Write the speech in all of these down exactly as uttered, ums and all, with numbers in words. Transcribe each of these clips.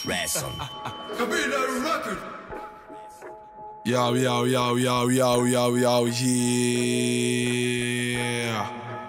Yo, yo, yo, yo, yo, yo, yo, yeah.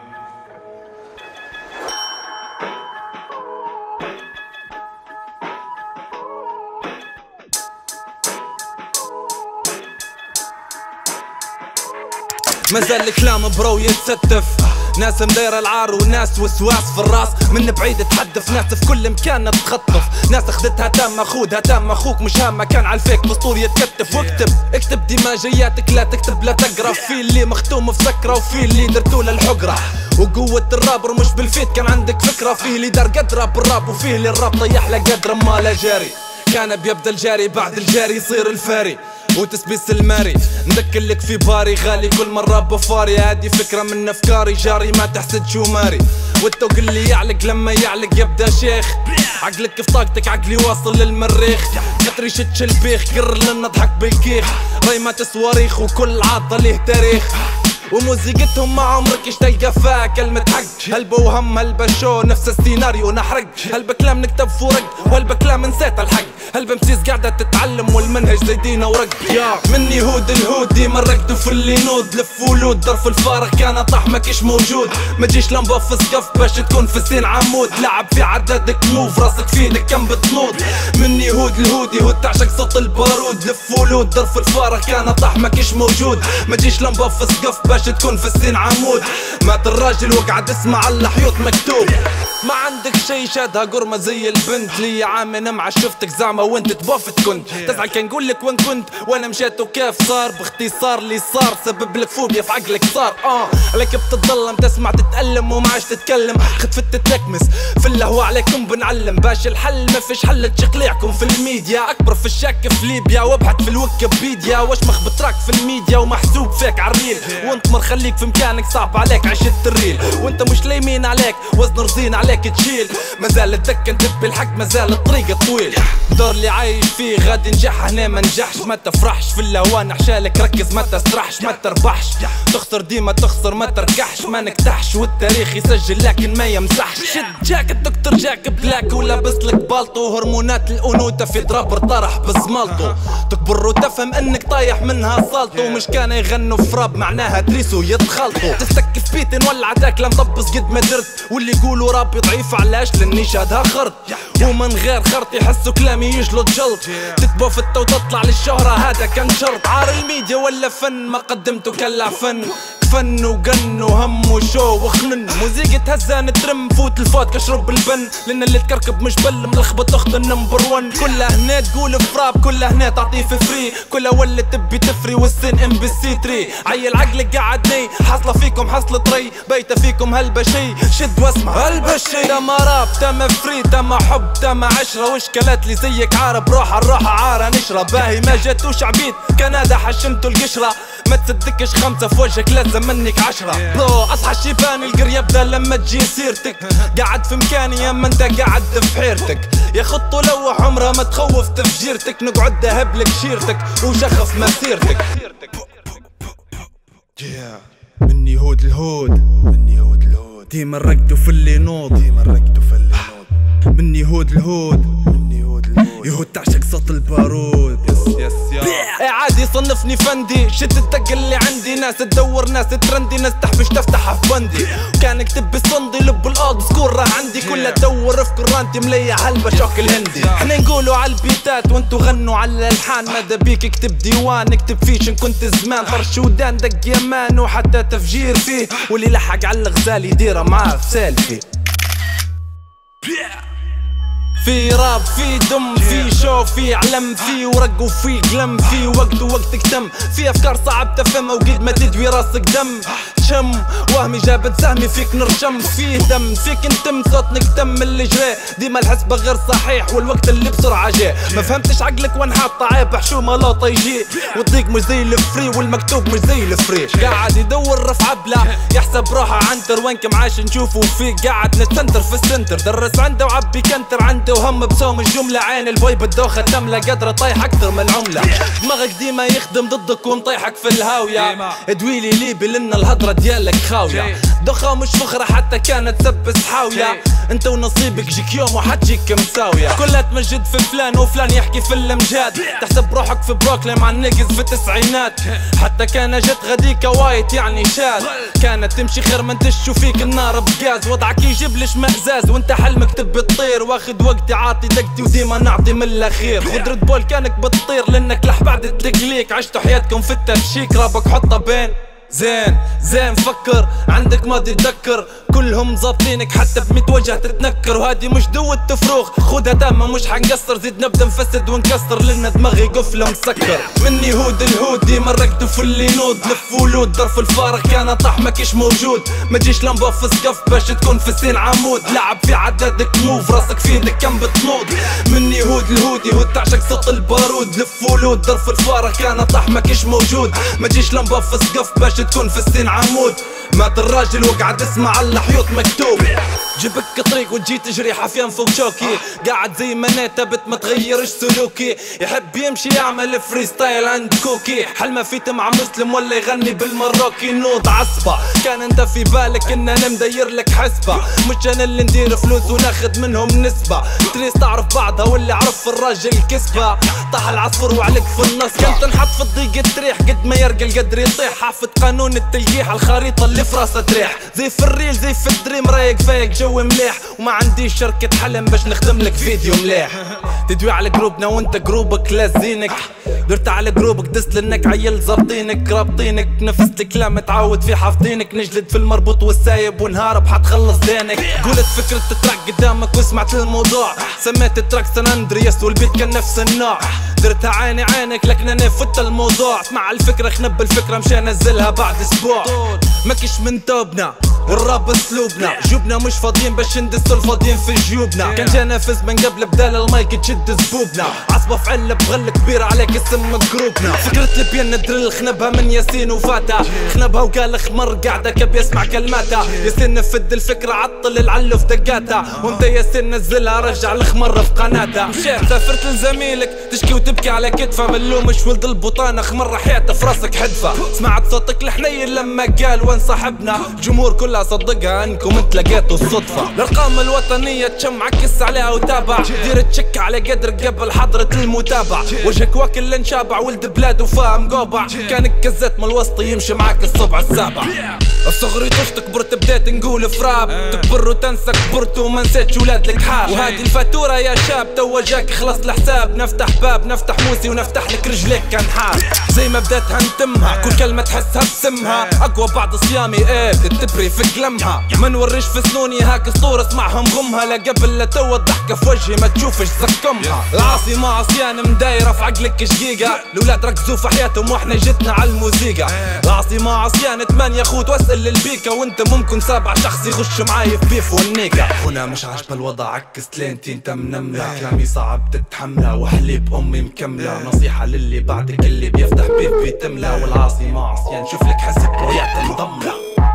مازال الكلام برو يتستف، ناس مدايرة العار وناس وسواس في الراس، من بعيد تحدث، ناس في كل مكان تخطف، ناس اخذتها تام خودها تام اخوك مش هامة كان عالفيك بسطور يتكتف. واكتب اكتب ديماجياتك لا تكتب لا تقرا، في اللي مختوم في سكرة وفي اللي درتو للحقرة، وقوة الرابر مش بالفيت كان عندك فكرة، فيه اللي دار قدره بالراب وفيه اللي الراب طيح له قدره ما لا جاري، كان بيبدا الجاري بعد الجاري يصير الفاري وتسبيس الماري، نذكرلك في باري غالي كل مرة بفاري، هادي فكرة من افكاري جاري ما تحسد شو ماري، والتوق اللي يعلق لما يعلق يبدا شيخ، عقلك في طاقتك عقلي واصل للمريخ، خطري شتش البيخ قرر لنا نضحك بالكيخ، ريمات صواريخ وكل عاطة ليه تاريخ، وموسيقتهم ما عمرك ايش تلقى فيها كلمة حق، هلبة وهم هلبة شو نفس السيناريو نحرق، هلبة كلام نكتب فرق وهلبة كلام نسيت الحق، هلبة مسيس قاعدة تتعلم والمنهج زي دينا ورق، من يهود الهود ديما رقدوا في اللي نود، لف ولود ظرف الفارغ كان طاح ماكش موجود، ما تجيش لمبة في سقف باش تكون في سين عمود، لعب في عدادك موف راسك في ايدك كم بتنوض، من يهود الهود يهود تعشق صوت البارود، لف ولود ظرف الفارغ كان طاح ماكش موجود، ما تجيش لمبة في سقف باش تكون في السين عمود، مات الراجل وقعد اسمع على الحيوط مكتوب، ما عندك شي شادها قرمة زي البنت، لي عامي نمعة شفتك زعمة وانت تبوفت كنت، تزعل كان نقولك وين كنت وانا مشيت وكيف صار، باختصار اللي صار سبب لك فوبيا في عقلك صار، اه عليك بتتظلم تسمع تتألم وما عادش تتكلم، خدفت تتلكمس في اللهو عليكم بنعلم، باش الحل ما فيش حل تشقليعكم في الميديا، اكبر في الشك في ليبيا وابحث في الويكيبيديا، واشمخ بتراك في الميديا ومحسوب فيك عالريل، وانت مر خليك في مكانك صعب عليك عشت الريل، وانت مش لايمين عليك وزن رزين عليك تشيل، مازال الدكة ندب الحق مازال الطريق الطويل، الدور اللي عايش فيه غادي نجح هنا ما نجحش، ما تفرحش في الهوان حشالك ركز ما تسرحش ما تربحش، تخسر ديما تخسر ما تركحش ما نكتحش، والتاريخ يسجل لكن ما يمسحش، شد جاك الدكتور جاك بلاك ولابس لك بالطو، هرمونات الانوثة في درابر طرح بزمالطو، تكبر وتفهم انك طايح منها صالطو، مش كان يغنوا في راب معناها تريسو يتخلطوا، تستكف بيتي نولع داك لا مطبس قد ما درت، واللي يقولوا رابي ضعيف علاش لاني شادها خرط، ومن غير خرط يحسوا كلامي يجلط جلط، تتبو في التو تطلع للشهرة هذا كان شرط، عار الميديا ولا فن ما قدمته كلا فن، فن وقن وهم وشو وخنن، موسيقى هزان ترم فوت الفوت كشرب البن، لان اللي تكركب مش بل ملخبط اخت النمبر ون، كلها هنا تقول فراب كلها هنا تعطيه في فري، كلها ولا تبي تفري والسن ام بي سي ثري، عيل عقلك قعدني حاصله فيكم حصل طري، بيته فيكم هلبة شي شد واسمع هلبة شي، تما راب تما فري تما حب تما عشرة، وشكلات لي زيك عارب روح الروحة عارة نشرة، باهي ما جاتوش عبيد كندا حشمتو القشرة، ما تصدقش خمسة في وجهك لازم منك عشرة، برو اصحى الشيبان القر يبدا لما تجي سيرتك، قاعد في مكاني يا ما انت قاعد في حيرتك، يا خط ولوح عمرها ما تخوف تفجيرتك، نقعد دهب لك شيرتك وشخص مسيرتك، من يهود الهود من يهود الهود ديما رقدوا في اللي نوض، ديما رقدوا في اللي نوض، من يهود الهود من يهود الهود يهود تعشق صوت البارود، يس يس يا عادي صنفني فندي، شد الدق اللي عندي، ناس تدور ناس ترندي، ناس تحبش تفتحها في بندي، كان كتب الصندي لب الاولد سكور راه عندي، كلها تدور في كرانتي مليح هلبة شوك الهندي، احنا نقولوا على البيتات وانتو غنوا على الالحان، ماذا بيك اكتب ديوان اكتب فيش ان كنت زمان، طرش ودان دق يمان وحتى تفجير فيه، واللي لحق على الغزال يديره معاه في سيلفي، في راب في دم في شو في علم في ورق وفي قلم، في وقت ووقتك تم، في افكار صعب تفهمها وقد ما تدوي راسك دم، شم وهمي جابت سهمي فيك نرشم، فيه دم فيك انتم صوت نكتم اللي جري، ديما الحسبة غير صحيح والوقت اللي بسرعة جاي، ما فهمتش عقلك وين حاطة عيب حشومة لوطة يجي، والضيق مش زي الفري والمكتوب مش زي الفري، قاعد يدور رفع بلا يحسب روحه عنتر، وينكم عايش نشوفه فيك قاعد نتسنتر في السنتر، درس عنده وعبي كنتر عنده وهم بسوم الجملة، عين البوي بالدوخة تملى قدره طيح اكثر من العملة، دماغك ديما يخدم ضدك ومطيحك في الهاوية، ادويلي ليبي لان الهضرة ديالك خاوية، ضخة مش فخرة حتى كانت سبس حاوية. انت ونصيبك جيك يوم وحتجيك مساوية. كلها تمجد في فلان وفلان يحكي في الامجاد. تحسب روحك في بروكلين مع النقز في التسعينات. حتى كان جت غديك وايت يعني شاذ. كانت تمشي خير من تشو فيك النار بغاز. وضعك يجيب ليش مأزاز وانت حلمك تبي تطير. واخد وقتي عاطي دقتي وديما نعطي من الاخير. خد ريد بول كانك بتطير لانك لح بعد التقليك. عشتوا حياتكم في التفشيك رابك حطها بين زين زين. فكر عندك ماضي تذكر. كلهم ظابطينك حتى بميت وجه تتنكر. وهادي مش دوة تفروغ خدها تامة مش حنقصر. زيد نبدا نفسد ونكسر لان دماغي قفله مسكر. مني هود الهودي مرقته في اللي نود. لف ولود ظرف الفارغ كان طاح ماكش موجود. ما تجيش لمبه في سقف باش تكون في سين عمود. لعب في عدادك موف راسك في ايدك كم بتنوض. مني هود الهودي هود تعشق صوت البارود. لف ولود ظرف الفارغ كان طاح ماكش موجود. ما تجيش لمبه في سقف باش تكون في السين عمود. مات الراجل وقعد اسمع على الحيوط مكتوب. جيبك طريق وتجي تجري حافيان فوق شوكي. قاعد زي ما انا تبت ما تغيرش سلوكي. يحب يمشي يعمل فري ستايل عند كوكي. حلمه فيت مع مسلم ولا يغني بالمروكي. نوض عصبة كان انت في بالك ان انا مدير لك حسبة. مش انا اللي ندير فلوس وناخد منهم نسبة. تريس تعرف بعضها واللي عرف الراجل كسبة. طاح العصفور وعليك في النص. كنت تنحط في الضيق تريح قد ما يرقى القدر يطيح. حافظ قانون التلقيح الخريطة اللي في راسها تريح. زي في الريل زي في الدريم رايق فايق جو مليح. وما عنديش شركة حلم باش نخدم لك فيديو مليح. تدوي على جروبنا وانت جروبك لازينك. درت على جروبك دست لانك عيل زابطينك رابطينك. نفس الكلام تعود في حافظينك. نجلد في المربوط والسايب ونهارب حتخلص دينك. قولت فكرة تتراك قدامك وسمعت الموضوع. سميت التراك سان اندرياس والبيت كان نفس النوع. درتها عيني عينك لكن انا فت الموضوع. اسمع الفكرة خنب الفكرة مش انزلها بعد اسبوع. ماكش من توبنا الراب اسلوبنا. جوبنا مش فاضيين باش ندسوا الفاضيين في جيوبنا. كان جانا فز من قبل بدال المايك تشد زبوبنا. عصبة في علة بغل كبير عليك اسم جروبنا. فكرة البيان ندرل خنبها من ياسين وفاتا. خنبها وقال خمر قاعدة كب يسمع كلماتها. ياسين نفد الفكرة عطل العلو في دقاتها. وانت ياسين نزلها رجع الخمر في قناتها. مشيت سافرت لزميلك تشكي وتبكي على كتفه. ملومش ولد البطانة خمر حياته في راسك حدفة. سمعت صوتك الحنين لما قال وين صاحبنا. الجمهور كلها صدقها انكم انت لقيتوا الصدفة. الارقام الوطنية تشم عكس عليها وتابع. دير تشك على قدر قبل حضرة المتابع. وجهك واكل انشابع ولد بلاد وفاهم قوبع. كانك كزت من الوسط يمشي معاك الصبع السابع. الصغري طفت كبرت بديت نقول فراب. تكبر وتنسى كبرت وما نسيتش ولاد لك حاب. وهذه الفاتورة يا شاب توا جاك خلص الحساب. نفتح باب نفتح موسي ونفتح لك رجليك كان حاب. زي ما بديتها نتمها كل كلمة تحسها بسمها. اقوى بعد صيامي ايه تتبري في قلمها. ما نوريش في سنوني هاك اسطورة اسمعهم غمها. لا قبل لا توا الضحكة في وجهي ما تشوفش زكمها. العاصمة عصيان مدايرة في عقلك شقيقة. الولاد ركزوا في حياتهم واحنا جتنا على الموسيقى. العاصمة عصيان ثمانية خوت واسأل البيكا. وانت ممكن سابع شخص يخش معاي في بيف والنيكا. هنا مش عاجبة الوضع عكست لينتي انت منملة. كلامي صعب تتحمله وحليب امي مكملة. نصيحة للي بعدك اللي بيفتح بيت بيتملى. والعاصمة عصيان شوف لك حسب رؤيات انضملة.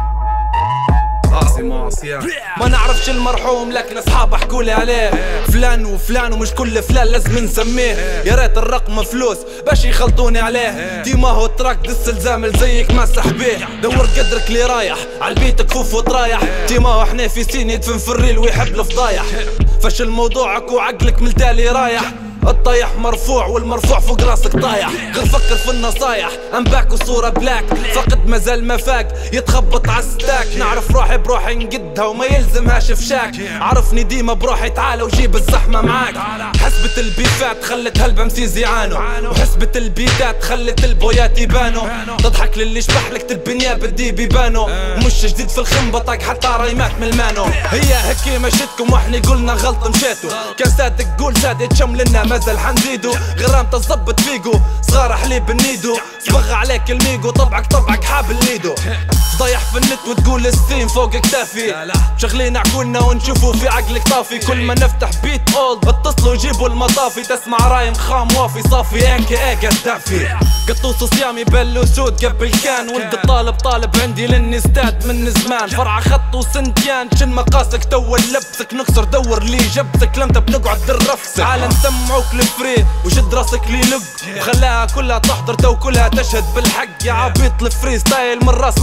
عاصمة عصيان ما نعرفش المرحوم لكن اصحابه حكولي عليه. فلان وفلان ومش كل فلان لازم نسميه. يا ريت الرقم فلوس باش يخلطوني عليه. ديما هو تراك دس الزامل زيك ما سحبيه. دور قدرك اللي رايح عالبيت كفوف وترايح. ديما هو احنا في سين يدفن في الريل ويحب الفضايح. فشل موضوعك وعقلك من التالي رايح. الطايح مرفوع والمرفوع فوق راسك طايح. غير فكر في النصايح انباك وصورة بلاك. فقد مازال ما فاق يتخبط عالستاك. نعرف روحي بروحي نقدها وما يلزمهاش فشاك. عرفني ديما بروحي تعال وجيب الزحمة معاك. حسبة البيفات خلت هلبة مسيز يعانوا. وحسبة البيتات خلت البويات يبانوا. تضحك للي شبحلك تبي نياب الديب يبانوا. ومش جديد في الخنبة طاق حتى رايمات من المانو. هي هكي مشيتكم واحنا قلنا غلط مشيتوا. كان صادق قول صادق شملنا مازال حنزيدو. غرام تظبط فيقو صغار حليب النيدو. صبغ عليك الميقو طبعك طبعك حاب الليدو. ضايح في النت وتقول السين فوق كتافي. شغلين عقولنا ونشوفوا في عقلك طافي. كل ما نفتح بيت اولد اتصلوا جيبوا المطافي. تسمع رايم خام وافي صافي اك اي قدافي. قطوس صيامي بلو سود قبل كان. ولد الطالب طالب عندي لاني استاد من زمان. فرع خط وسنتيان شن مقاسك تو لبسك. نكسر دور لي جبسك لمتى بنقعد درفسك. عالم سمعوك الفري وشد راسك لي لق. وخلاها كلها تحضر تو كلها تشهد بالحق. يا عبيط الفري ستايل من راس ما فيش كيف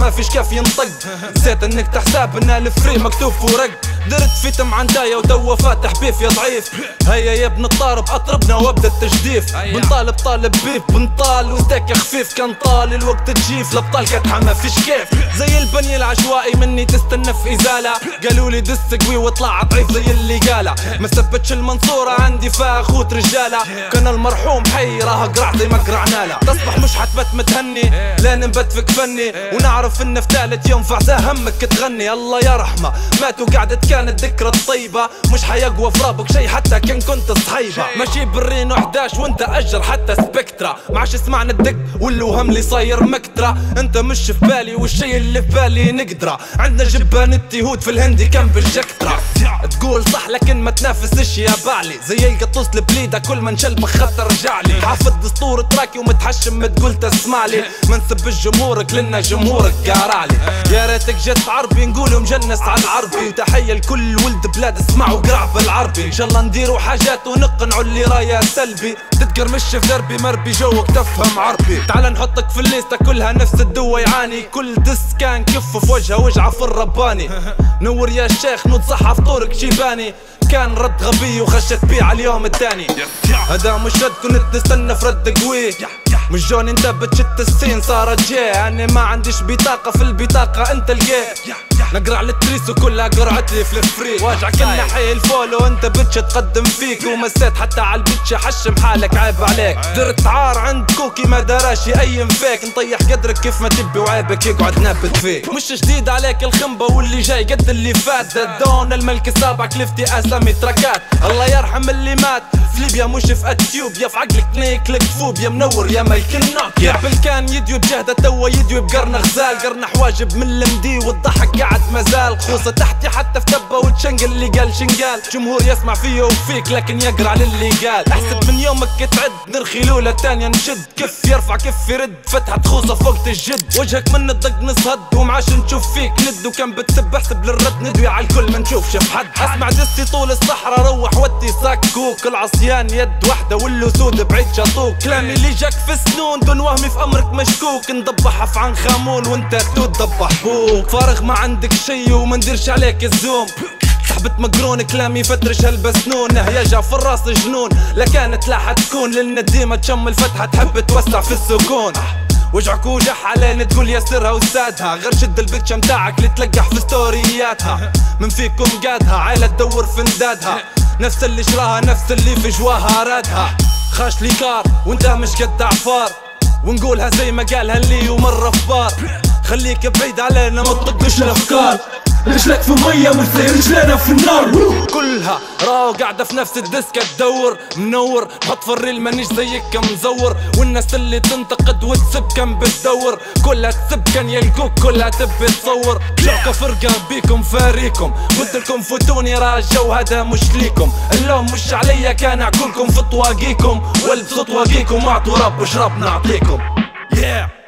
كيف ينطق. نسيت انك تحساب ان الفري مكتوب ورق. درت في تم عندايا وتوا فاتح بيف يا ضعيف. هيا يا ابن الطارب اطربنا وابدا التجديف. بنطالب طالب بيف بنطال وستيك خفيف. كان طال الوقت تجيف الابطال كتحمى فيش كيف. زي البني العشوائي مني تستنى في ازاله. قالوا لي دس قوي واطلع ضعيف زي اللي قاله. ما ثبتش المنصوره عندي فيها اخوت رجاله. كان المرحوم حي راه قرع زي ما قرعنا له. تصبح مش حتبت متهني لين نبت فيك فني. ونعرف ان في ثالث يوم فعساه همك تغني. الله يرحمه مات وقعدت كانت ذكرى طيبه. مش حيقوى في رابك شي حتى كان كنت صحيبه. ماشي بالرينو احداش وانت اجر حتى سبكترا. ما عادش سمعنا الدق والوهم اللي صاير مكترة. انت مش في بالي والشي اللي في بالي نقدره. عندنا جبان التيهود في الهندي كان بالجكترة. تقول صح لكن ما تنافسش يا بعلي. زي القطوس البليده كل ما نشل خطر رجعلي. حافظ دستور تراكي ومتحشم ما تقول تسمعلي. ما نسبش جمهورك لان جمهورك قارعلي. يا ريتك جت عربي نقولوا مجنس على العربي. وتحيه لكل ولد بلاد اسمعوا قرع بالعربي. ان شاء الله نديروا حاجات ونقنعوا اللي رايه سلبي. تتقرمش في دربي مربي جوك تفهم عربي. تعال نحطك في الليسته كلها نفس الدوا يعاني. كل دس كان كف في وجهه وجعه في الرباني. نور يا شيخ نوض صح فطورك شيباني. كان رد غبي وخشت بيه على اليوم الثاني. هذا مش رد كنت نستنى في رد قوي. مش جون انت بتشت السين صارت جي. انا ما عنديش بطاقه في البطاقه انت لقيت. نقرع للتريس وكلها قرعتلي في الفري. واجع كنا حي الفولو وانت بتش تقدم فيك. ومسيت حتى على البتش حشم حالك عيب عليك. درت عار عند كوكي ما دراش يأيم فيك. نطيح قدرك كيف ما تبي وعيبك يقعد نابت فيك. مش جديد عليك الخنبه واللي جاي قد اللي فات. دون الملك السابع كلفتي اسامي تراكات. الله يرحم اللي مات في ليبيا مش في اتيوبيا. في عقلك نيك لك فوبيا منور يا ملك النوكيا. قبل كان يديو بجهده توا يديو بقرن غزال. قرن حواجب من المدي والضحك قاعد مازال. خوصه تحتي حتى في تبه وتشنقل اللي قال شنقال. جمهور يسمع فيه وفيك لكن يقرع للي قال. احسب من يومك تعد نرخي لولا تانية نشد. كف يرفع كف يرد فتحة خوصه فوق الجد. وجهك من الضق نصهد ومعاش نشوف فيك ند. وكان بتسب احسب للرد ندوي على الكل ما نشوفش في حد. اسمع دستي طول الصحراء روح ودي ساكوك. العصيان يد واحدة والاسود بعيد شاطوك. كلامي اللي جاك في سنون دون وهمي في امرك مشكوك. نضبح في عن خامون وانت تضبح بوك. فارغ ما عندك شي وما نديرش عليك الزوم. سحبت مقرون كلامي فترش هالبسنون. هيجع في الراس جنون لا كانت لا حتكون. لان ديما تشم الفتحة تحب توسع في السكون. وجعك وجع علينا تقول ياسرها وسادها. غير شد البتشة متاعك اللي تلقح في ستورياتها. من فيكم قادها عيلة تدور في ندادها. نفس اللي شراها نفس اللي في جواها رادها. خاش لي كار وانت مش قد عفار. ونقولها زي ما قالها اللي ومرة في بار. خليك بعيد علينا ما تطقش الافكار. رجلك في مية مش زي رجلنا في النار. كلها راو قاعدة في نفس الديسكة تدور منور. نحط في الريل مانيش زيك مزور. والناس اللي تنتقد وتسب كان بتدور. كلها تسب كان يلقوك كلها تبي تصور. شوكة فرقة بيكم فاريكم. قلت لكم فوتوني راه الجو هذا مش ليكم. اللوم مش عليا كان عقولكم في طواقيكم. والبسوا طواقيكم واعطوا رب وشرب نعطيكم. yeah.